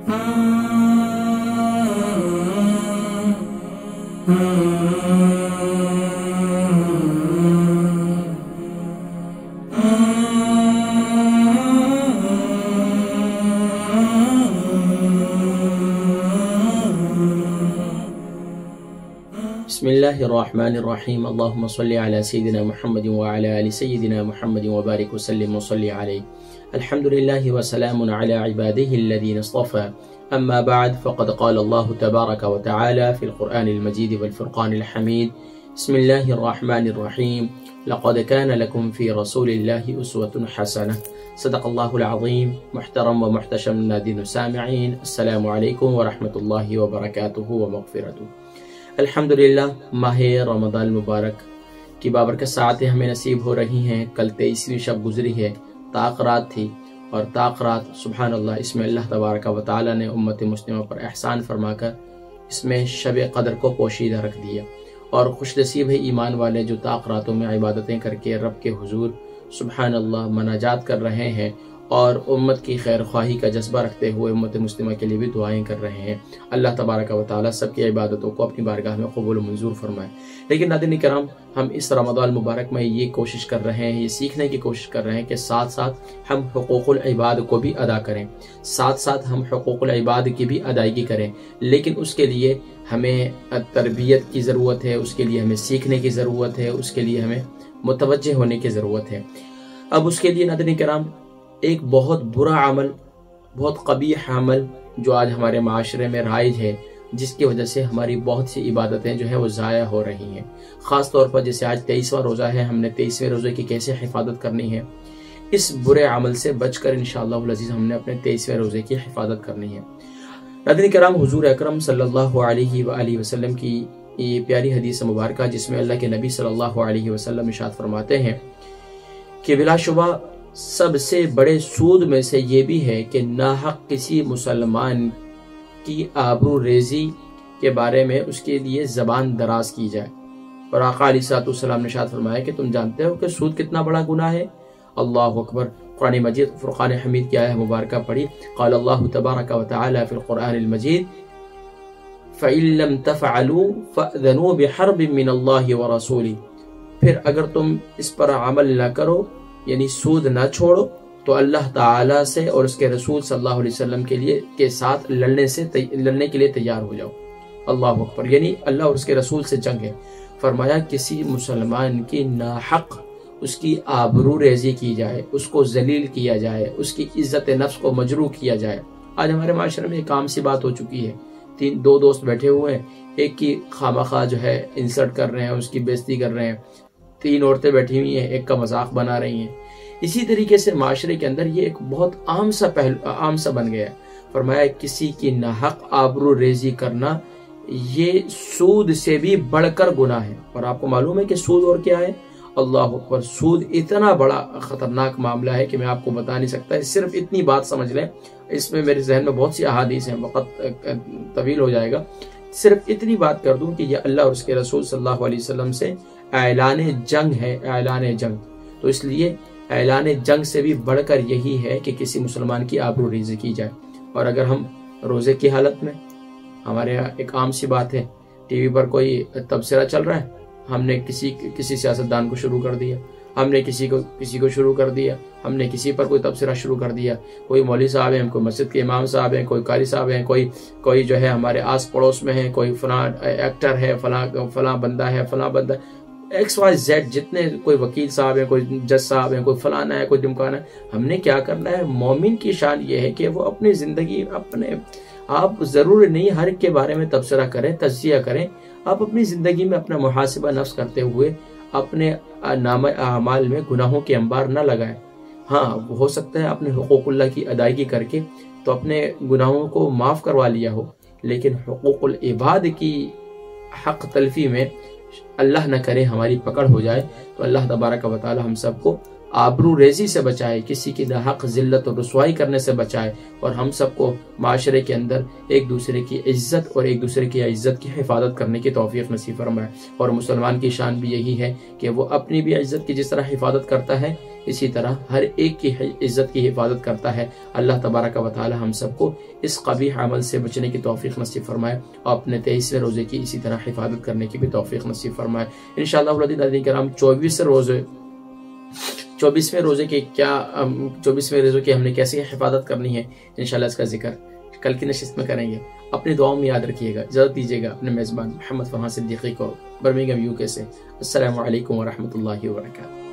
बिस्मिल्लाहिर्रहमानिर्रहीम। अल्लाहुम्मा सल्लि अला सय्यिदिना मुहम्मद व अला आलि सय्यिदिना मुहम्मद व बारिक वसल्लिम व सल्लि अलैहि। अल्हम्दुलिल्लाहि व सलामुन अला इबादिहि अल्लज़ीना इस्तफ़ा। अम्मा बअद फ़क़द क़ाल अल्लाहु तबारक व तआला फ़िल क़ुरआनिल मजीद वल फ़ुरक़ानिल हमीद। बिस्मिल्लाहिर्रहमानिर्रहीम। लक़द कान लकुम फ़ी रसूलिल्लाहि उस्वतुन हसनह। सदक़ल्लाहुल अज़ीम। मुहतरम व मुहतशम नाज़रीन सामिईन, अस्सलामु अलैकुम व रहमतुल्लाहि व बरकातुहू व मग़फ़िरतुहू। अल्हम्दुलिल्लाह, माह रमज़ान मुबारक की बाबरकत साआतें हमें नसीब हो रही हैं। कल 23वीं शब गुजरी है, ताक़ रात थी, और ताक़ रात सुबहान अल्लाह, इसमें अल्लाह तबारक व तआला ने उम्मत मुस्लिमा पर एहसान फरमाकर इसमें शब क़द्र को पोशीदा रख दिया। और खुशनसीब है ईमान वाले जो ताक़ रातों में इबादतें करके रब के हुजूर सुबहान अल्लाह मनाजात कर रहे हैं और उम्मत की खैर ख्वाही का जज्बा रखते हुए उम्मत मुस्लिमा के लिए भी दुआएं कर रहे हैं। अल्लाह तबारक व तआला सबकी इबादतों को अपनी बारगाह में कबूल व मंजूर फरमाए। लेकिन नाज़रीन किराम, हम इस रमज़ान मुबारक में ये कोशिश कर रहे हैं, ये सीखने की कोशिश कर रहे हैं कि साथ साथ हम हुकूकुल इबाद को भी अदा करें, साथ साथ हम हुकूकुल इबाद की भी अदायगी करें। लेकिन उसके लिए हमें तरबियत की ज़रूरत है, उसके लिए हमें सीखने की ज़रूरत है, उसके लिए हमें मुतवज्जे होने की ज़रूरत है। अब उसके लिए नाज़रीन किराम, एक बहुत बुरा अमल, बहुत कबीह अमल जो आज हमारे माशरे में राइज है, जिसकी वजह से हमारी बहुत सी इबादतें जो है वो ज़ाया हो रही हैं। ख़ास तौर पर जैसे आज 23वां रोज़ा है, हमने 23वें रोज़े की कैसे हिफाजत करनी है, इस बुरे अमल से बचकर इंशाअल्लाह अज़ीज़ हमने अपने 23वें रोज़े की हिफाजत करनी है। नाज़रीन किराम, हुज़ूर अकरम सल्लल्लाहु अलैहि वसल्लम की ये प्यारी हदीस मुबारक जिसमें अल्लाह के नबी सल्लल्लाहु अलैहि वसल्लम इरशाद फरमाते हैं कि बिलाशुबा सबसे बड़े सूद में से ये भी है कि नाहक किसी मुसलमान की आबरू रेजी के बारे में उसके लिए ज़बान दराज की जाए। और आका अलैहिस्सलाम ने इरशाद फरमाया कि तुम जानते हो कि सूद कितना बड़ा गुनाह है। अल्लाहु अकबर। कुरान मजीद फुरक़ान हमीद की आयत मुबारक पढ़ी। क़ाल अल्लाहु तबारक व तआला फ़िल क़ुरआनिल मजीद फ़इन लम तफ़अलू फ़अज़नू बिहर्बिन मिनल्लाहि व रसूलिही। फिर अगर तुम इस पर अमल न करो, यानी सूद न छोड़ो, तो अल्लाह ताला से और उसके रसूल सल्लल्लाहु अलैहि वसल्लम के साथ लड़ने के लिए तैयार हो जाओ। अल्लाहु अकबर। यानी अल्लाह और उसके रसूल से जंग है। फरमाया किसी मुसलमान की नाहक उसकी आबरू रेजी की जाए, उसको जलील किया जाए, उसकी इज्जत नफ्स को मजरू किया जाए। आज हमारे माशरे में एक आम सी बात हो चुकी है। दो दोस्त बैठे हुए हैं, एक की खामखा जो है इंसल्ट कर रहे हैं, उसकी बेइज्जती कर रहे हैं। 3 औरतें बैठी हुई हैं, एक का मजाक बना रही हैं। इसी तरीके से माशरे के अंदर ये एक बहुत आम सा बन गया है। फरमाया किसी की नाहक आबरू रेजी करना ये सूद से भी बढ़कर गुनाह है। और आपको मालूम है कि सूद और क्या है? अल्लाह अकबर। सूद इतना बड़ा खतरनाक मामला है कि मैं आपको बता नहीं सकता। सिर्फ इतनी बात समझ लें, इसमें मेरे जहन में बहुत सी अहादीस हैं, वक़्त तवील हो जाएगा। सिर्फ इतनी बात कर दूं कि यह अल्लाह और उसके रसूल सल्लल्लाहु अलैहि वसल्लम से ऐलान जंग है, ऐलान जंग। तो इसलिए ऐलान जंग से भी बढ़कर यही है कि किसी मुसलमान की आबरू रेज़ी की जाए। और अगर हम रोज़े की हालत में, हमारे यहाँ एक आम सी बात है, टीवी पर कोई तबसरा चल रहा है, हमने किसी सियासतदान को शुरू कर दिया, हमने किसी को शुरू कर दिया, हमने किसी पर कोई तबसरा शुरू कर दिया। कोई मौलवी साहब हैं, कोई मस्जिद के इमाम साहब हैं, कोई कारी साहब हैं, कोई जो है हमारे आस पड़ोस में है, कोई फलां एक्टर है, फलां बंदा है, फलां बंदा XYZ, जितने कोई वकील साहब हैं, कोई जज साहब हैं, कोई फलाना है, कोई ढिमकाना है। हमने क्या करना है? मोमिन की शान ये है कि वो अपनी ज़िंदगी आप ज़रूरी नहीं हर एक के बारे में तबसरा करें, तज़किया करें। आप अपनी ज़िंदगी में अपना मुहासिबा नफ्स करते हुए अपने नामे आमाल में गुनाहों के अंबार न लगाएं। हाँ, हो सकता है अपने हुकूकुल्लाह की अदायगी करके तो अपने गुनाहों को माफ़ करवा लिया हो, लेकिन हुकूकुल इबाद की हक़ तलफ़ी में अल्लाह न करे हमारी पकड़ हो जाए। तो अल्लाह तबारक व तआला हम सबको आबरू रेजी से बचाए, किसी की नाहक जिल्लत और रुसवाई करने से बचाए, और हम सबको माशरे के अंदर एक दूसरे की इज्जत और एक दूसरे की इज्जत की हिफाजत करने की तौफीक नसीब फरमाए। और मुसलमान की शान भी यही है कि वो अपनी भी इज्जत की जिस तरह हिफाजत करता है, اسی طرح ہر ایک کی عزت کی حفاظت کرتا ہے۔ اللہ تبارک و تعالی ہم سب کو اس قبیح عمل سے بچنے کی توفیق نصیب فرمائے اور اپنے 23ویں روزے کی اسی طرح حفاظت کرنے کی بھی توفیق نصیب فرمائے۔ انشاءاللہ ناظرین کرام 24ویں روزے کے کیا 24ویں روزے کی ہم نے کیسے حفاظت کرنی ہے، انشاءاللہ اس کا ذکر کل کی نشست میں کریں گے۔ اپنی دعاؤں میں یاد رکھیے گا، اجازت دیجیے گا اپنے میزبان محمد فرحان صدیقی کو، برمنگھم UK سے۔ السلام علیکم ورحمۃ اللہ وبرکاتہ۔